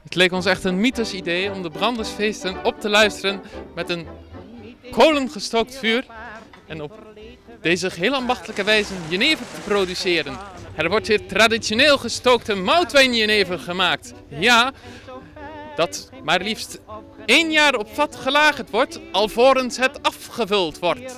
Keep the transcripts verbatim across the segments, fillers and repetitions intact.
Het leek ons echt een mythisch idee om de brandersfeesten op te luisteren met een kolengestookt vuur en op deze heel ambachtelijke wijze jenever te produceren. Er wordt hier traditioneel gestookte moutwijnjenever gemaakt. Ja, dat maar liefst één jaar op vat gelagerd wordt, alvorens het afgevuld wordt.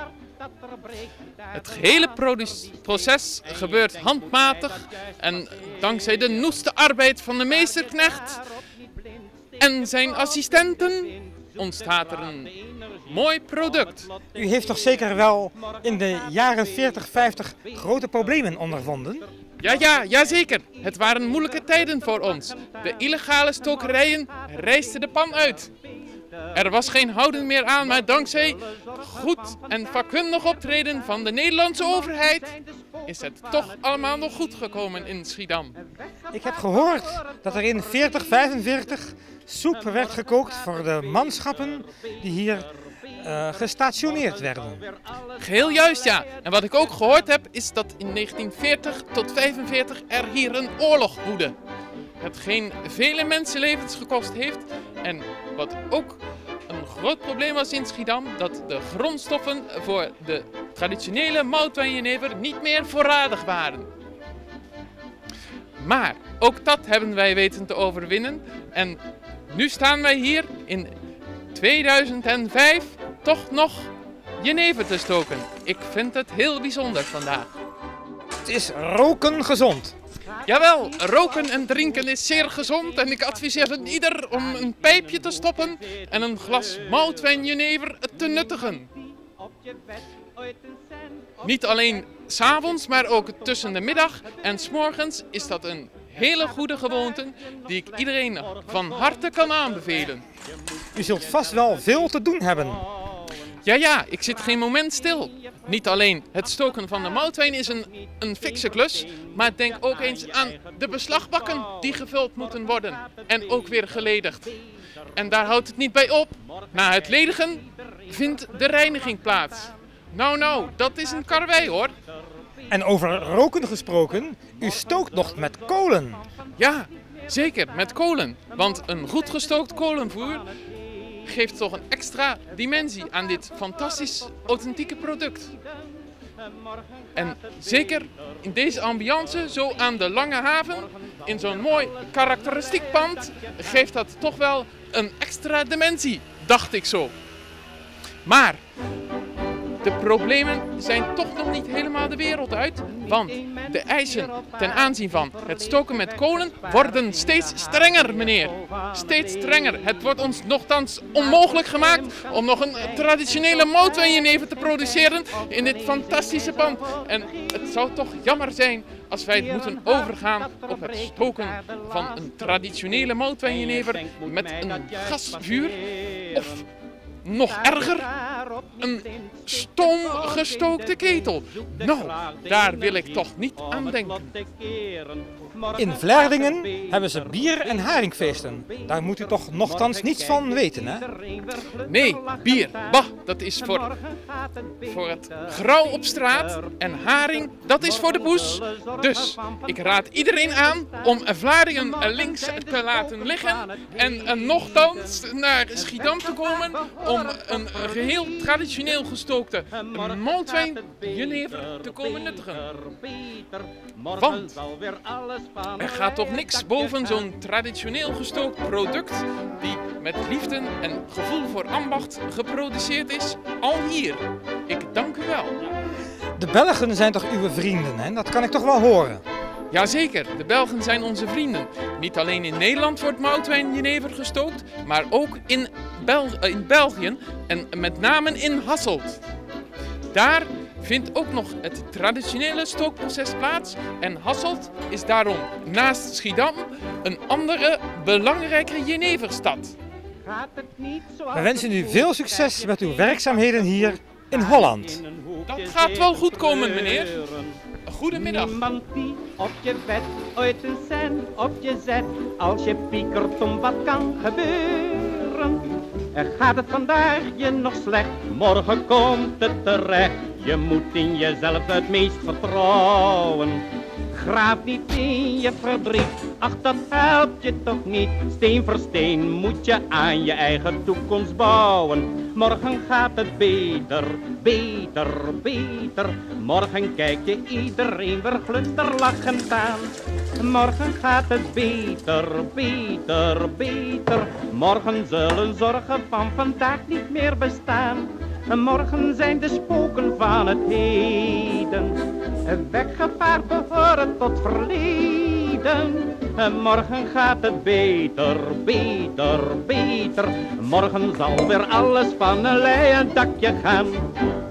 Het hele proces gebeurt handmatig en dankzij de noeste arbeid van de meesterknecht en zijn assistenten ontstaat er een mooi product. U heeft toch zeker wel in de jaren veertig, vijftig grote problemen ondervonden? Ja, ja, ja zeker. Het waren moeilijke tijden voor ons. De illegale stokerijen reisden de pan uit. Er was geen houden meer aan, maar dankzij goed en vakkundig optreden van de Nederlandse overheid is het toch allemaal nog goed gekomen in Schiedam. Ik heb gehoord dat er in veertig, vijfenveertig soep werd gekookt voor de manschappen die hier uh, gestationeerd werden. Geheel juist, ja. En wat ik ook gehoord heb is dat in negentien veertig tot vijfenveertig er hier een oorlog woedde. Hetgeen vele mensenlevens gekost heeft en wat ook een groot probleem was in Schiedam, dat de grondstoffen voor de traditionele moutwijnjenever niet meer voorradig waren. Maar ook dat hebben wij weten te overwinnen en nu staan wij hier in tweeduizend vijf toch nog jenever te stoken. Ik vind het heel bijzonder vandaag. Het is roken gezond. Jawel, roken en drinken is zeer gezond en ik adviseer een ieder om een pijpje te stoppen en een glas moutwijnjenever te nuttigen. Niet alleen 's avonds, maar ook tussen de middag en 's morgens is dat een hele goede gewoonte die ik iedereen van harte kan aanbevelen. U zult vast wel veel te doen hebben. Ja, ja, ik zit geen moment stil. Niet alleen het stoken van de moutwijn is een, een fikse klus, maar denk ook eens aan de beslagbakken die gevuld moeten worden en ook weer geledigd. En daar houdt het niet bij op. Na het ledigen vindt de reiniging plaats. Nou, nou, dat is een karwei hoor. En over roken gesproken, u stookt nog met kolen. Ja, zeker, met kolen. Want een goed gestookt kolenvuur geeft toch een extra dimensie aan dit fantastisch authentieke product. En zeker in deze ambiance, zo aan de Lange Haven, in zo'n mooi karakteristiek pand, geeft dat toch wel een extra dimensie, dacht ik zo. Maar de problemen zijn toch nog niet helemaal de wereld uit, want de eisen ten aanzien van het stoken met kolen worden steeds strenger, meneer. Steeds strenger. Het wordt ons nochtans onmogelijk gemaakt om nog een traditionele moutwijnjenever te produceren in dit fantastische pand. En het zou toch jammer zijn als wij moeten overgaan op het stoken van een traditionele moutwijnjenever met een gasvuur of nog erger, een stoomgestookte ketel. Nou, daar wil ik toch niet aan denken. In Vlaardingen hebben ze bier- en haringfeesten. Daar moet u toch nochtans niets van weten, hè? Nee, bier, bah, dat is voor, voor het grauw op straat. En haring, dat is voor de poes. Dus ik raad iedereen aan om Vlaardingen links te laten liggen en nochtans naar Schiedam te komen om een geheel traditioneel gestookte moutwijnjenever te komen nuttigen. Want er gaat toch niks boven zo'n traditioneel gestookt product die met liefde en gevoel voor ambacht geproduceerd is, al hier. Ik dank u wel. De Belgen zijn toch uw vrienden, hè? Dat kan ik toch wel horen? Jazeker, de Belgen zijn onze vrienden. Niet alleen in Nederland wordt moutwijnjenever gestookt, maar ook in, Bel in België en met name in Hasselt. Daar vindt ook nog het traditionele stookproces plaats en Hasselt is daarom naast Schiedam een andere belangrijke jeneverstad. We wensen u veel succes met uw werkzaamheden hier in Holland. Dat gaat wel goed komen, meneer. Goedemiddag. Niemand die op je bed ooit een cent op je zet als je piekert om wat kan gebeuren. En gaat het vandaag je nog slecht, morgen komt het terecht. Je moet in jezelf het meest vertrouwen. Graaf niet in je verdriet, ach dat helpt je toch niet. Steen voor steen moet je aan je eigen toekomst bouwen. Morgen gaat het beter, beter, beter. Morgen kijk je iedereen weer glunderlachend aan. Morgen gaat het beter, beter, beter. Morgen zullen zorgen van vandaag niet meer bestaan. Morgen zijn de spoken van het heden weggevaard, behoren tot verleden. Morgen gaat het beter, beter, beter. Morgen zal weer alles van een leien dakje gaan.